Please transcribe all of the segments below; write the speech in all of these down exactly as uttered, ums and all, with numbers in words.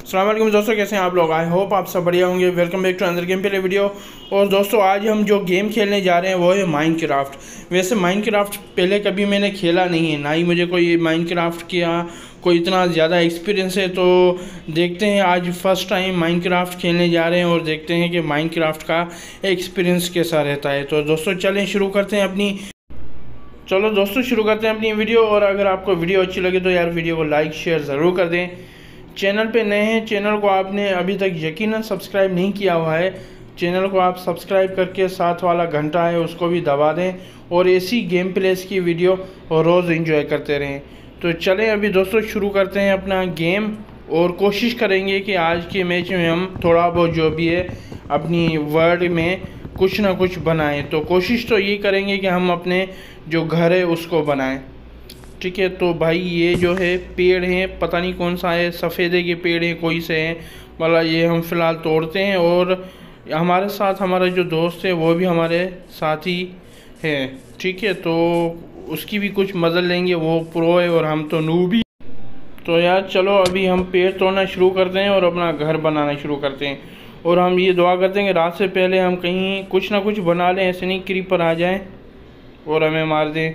अस्सलाम वालेकुम दोस्तों, कैसे हैं आप लोग। आई होप आप सब बढ़िया होंगे। Welcome back to under game play video. और दोस्तों आज हम जो गेम खेलने जा रहे हैं वो है माइनक्राफ्ट। वैसे माइनक्राफ्ट पहले कभी मैंने खेला नहीं है, ना ही मुझे कोई माइनक्राफ्ट किया कोई इतना ज़्यादा एक्सपीरियंस है। तो देखते हैं आज फर्स्ट टाइम माइनक्राफ्ट खेलने जा रहे हैं और देखते हैं कि माइनक्राफ्ट का एक्सपीरियंस कैसा रहता है। तो दोस्तों चलें शुरू करते हैं अपनी चलो दोस्तों शुरू करते हैं अपनी वीडियो। और अगर आपको वीडियो अच्छी लगे तो यार वीडियो को लाइक शेयर ज़रूर कर दें। चैनल पे नए हैं, चैनल को आपने अभी तक यकीनन सब्सक्राइब नहीं किया हुआ है, चैनल को आप सब्सक्राइब करके साथ वाला घंटा है उसको भी दबा दें और ऐसी गेम प्लेस की वीडियो रोज़ एंजॉय करते रहें। तो चलें अभी दोस्तों शुरू करते हैं अपना गेम और कोशिश करेंगे कि आज के मैच में हम थोड़ा बहुत जो भी है अपनी वर्ल्ड में कुछ ना कुछ बनाएं। तो कोशिश तो ये करेंगे कि हम अपने जो घर है उसको बनाएं। ठीक है, तो भाई ये जो है पेड़ हैं, पता नहीं कौन सा है, सफ़ेदे के पेड़ हैं कोई से हैं, मतलब ये हम फ़िलहाल तोड़ते हैं। और हमारे साथ हमारा जो दोस्त है वो भी हमारे साथ ही है। ठीक है, तो उसकी भी कुछ मदद लेंगे, वो प्रो है और हम तो नूबी। तो यार चलो अभी हम पेड़ तोड़ना शुरू करते हैं और अपना घर बनाना शुरू करते हैं। और हम ये दुआ करते हैं कि रात से पहले हम कहीं कुछ ना कुछ बना लें, ऐसे नहीं क्रीपर आ जाए और हमें मार दें।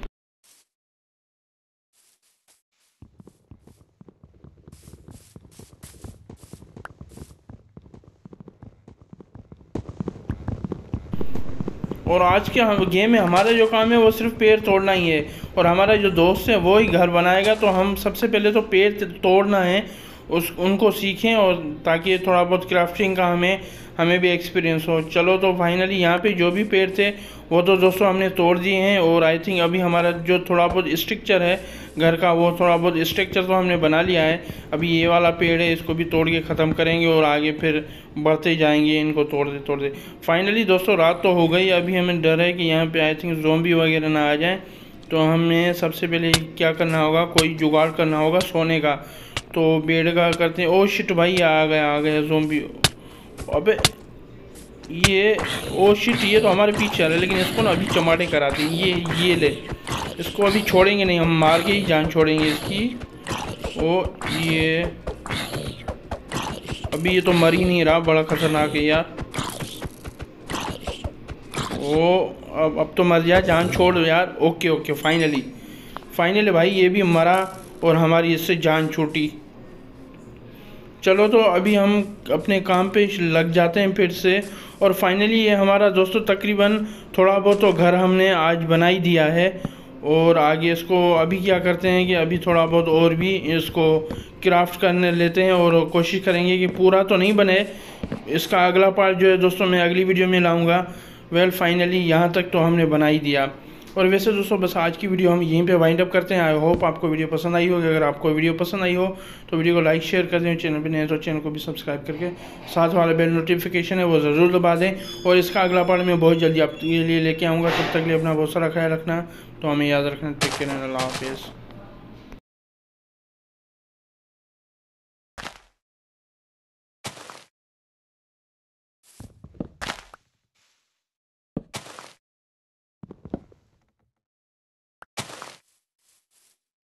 और आज के हम गेम में हमारा जो काम है वो सिर्फ पेड़ तोड़ना ही है और हमारा जो दोस्त है वो ही घर बनाएगा। तो हम सबसे पहले तो पेड़ तोड़ना है, उस उनको सीखें और ताकि थोड़ा बहुत क्राफ्टिंग का हमें हमें भी एक्सपीरियंस हो। चलो तो फाइनली यहाँ पे जो भी पेड़ थे वो तो दोस्तों हमने तोड़ दिए हैं। और आई थिंक अभी हमारा जो थोड़ा बहुत स्ट्रक्चर है घर का वो थोड़ा बहुत स्ट्रक्चर तो हमने बना लिया है। अभी ये वाला पेड़ है इसको भी तोड़ के ख़त्म करेंगे और आगे फिर बढ़ते जाएंगे इनको तोड़ते तोड़ते। फाइनली दोस्तों रात तो हो गई, अभी हमें डर है कि यहाँ पे आई थिंक ज़ोंबी वगैरह ना आ जाए। तो हमें सबसे पहले क्या करना होगा, कोई जुगाड़ करना होगा सोने का। तो बेड का करते हैं। ओ शिट भाई आ गया आ गया ज़ोंबी। अबे ये ओ शिट, ये तो हमारे पीछे आ रहा है, लेकिन इसको ना अभी चमाटे कराते हैं। ये ये ले, इसको अभी छोड़ेंगे नहीं, हम मार के ही जान छोड़ेंगे इसकी। ओ ये अभी ये तो मर ही नहीं रहा, बड़ा खतरनाक है यार। ओ अब अब तो मर जाए, जान छोड़ दो यार। ओके ओके फाइनली फाइनली भाई ये भी मरा और हमारी इससे जान छूटी। चलो तो अभी हम अपने काम पे लग जाते हैं फिर से। और फाइनली ये हमारा दोस्तों तकरीबन थोड़ा बहुत तो घर हमने आज बना ही दिया है। और आगे इसको अभी क्या करते हैं कि अभी थोड़ा बहुत और भी इसको क्राफ्ट करने लेते हैं और कोशिश करेंगे कि पूरा तो नहीं बने, इसका अगला पार्ट जो है दोस्तों मैं अगली वीडियो में लाऊंगा। वेल फाइनली यहाँ तक तो हमने बना ही दिया। और वैसे दोस्तों बस आज की वीडियो हम यहीं पे वाइंड अप करते हैं। आई होप आपको वीडियो पसंद आई होगी। अगर आपको वीडियो पसंद आई हो तो वीडियो को लाइक शेयर कर दें, चैनल पे नए तो चैनल को भी सब्सक्राइब करके साथ वाला बेल नोटिफिकेशन है वो ज़रूर दबा दें। और इसका अगला पार्ट मैं बहुत जल्दी आपके लिए लेके आऊँगा। तब तक लिए अपना बहुत सारा ख्याल रखना, तो हमें याद रखना। टेक केयर, अल्लाह हाफिज़।